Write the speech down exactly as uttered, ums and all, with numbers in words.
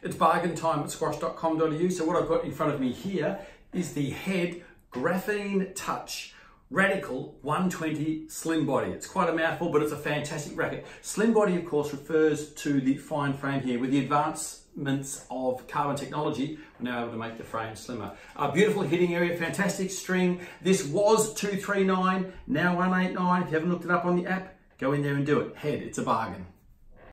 It's bargain time at squash dot com dot A U. So what I've got in front of me here is the Head Graphene Touch Radical one twenty Slimbody. It's quite a mouthful, but it's a fantastic racket. Slimbody, of course, refers to the fine frame here. With the advancements of carbon technology, we're now able to make the frame slimmer. A beautiful hitting area, fantastic string. This was two three nine, now one eight nine. If you haven't looked it up on the app, go in there and do it. Head, it's a bargain.